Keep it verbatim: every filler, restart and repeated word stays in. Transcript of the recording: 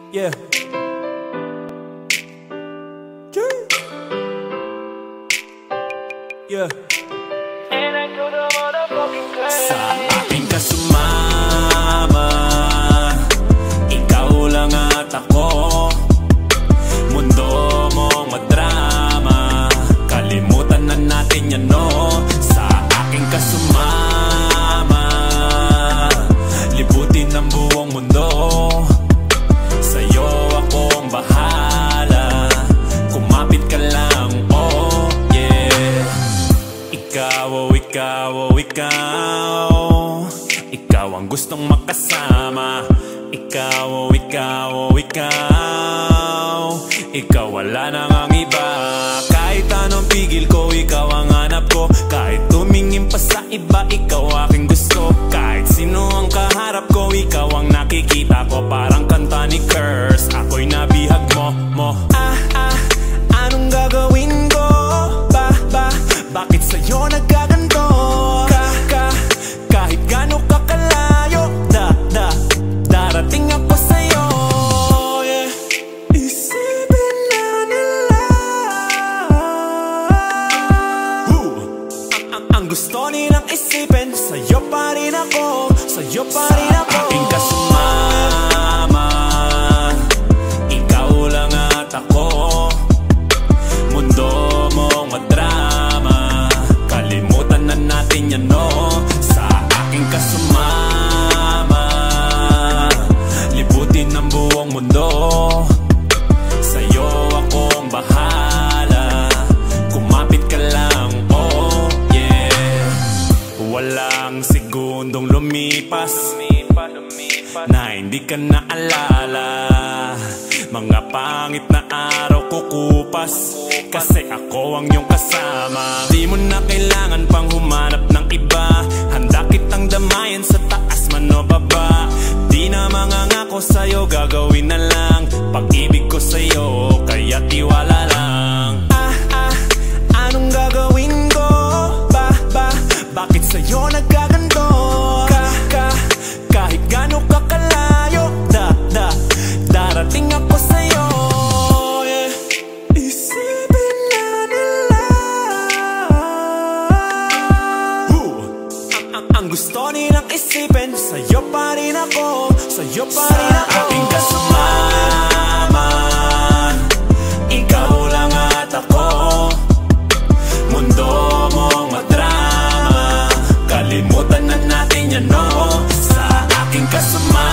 Yeah. Yeah. Sa akin ka sumama, ikaw lang at ako. Mundo mong madrama, kalimutan na natin yan, no. Sa akin ka sumama, libutin ang buong mundo. Sa'yo akong bahala, kumapit ka lang, oh yeah. Ikaw, oh ikaw, oh ikaw, ikaw ang gustong makasama. Ikaw, oh ikaw, oh ikaw, ikaw wala nang ang iba. Kahit anong pigil ko, ikaw ang hanap ko. Kahit tumingin pa sa iba, ikaw aking gusto. Kahit sino ang kaharap ko, ikaw ang nakikita ko. Parang kanta ni Curse, ako'y nabihag mo, mo. Ah, ah, anong gagawin ko? Ba, ba, bakit sa'yo nagkaganto? Ka, ka, kahit gano'n ka kalayo, da, da, darating ako sa'yo, yeah. Isipin na nila Ooh. Ang, ang, ang gusto nilang isipin, sa'yo pa rin ako, sa'yo pa rin ako. Sa aking ka sumama, ikaw lang at ako. Mundo mong madrama, kalimutan na natin yan, no. Sa aking ka sumama, libutin ang buong mundo. Sa'yo akong bahala, kumapit ka lang, oh yeah. Walang segundong lumipas na hindi ka naalala. Mga pangit na araw kukupas, kasi ako ang iyong kasama. Di mo na kailangan pang humanap ng iba, handa kitang damayan sa taas man o baba. Di na mangangako sa'yo, gagawin na lang pag-ibig ko sa'yo, kaya tiwala lang. Ah, ah, anong gagawin ko? Ba, ba, bakit sa'yo nagkaganto? Ka, ka, kahit gano'n ka kalayo, da, da, darating ako sa'yo, yeah. Isipin na nila Ooh. Ang, ang, ang gusto nilang isipin, sa'yo pa rin ako, sa'yo pa rin ako. Sa aking ka sumama, ikaw lang at ako. Mundo mong madrama, kalimutan na natin yan, no. Sa aking ka sumama,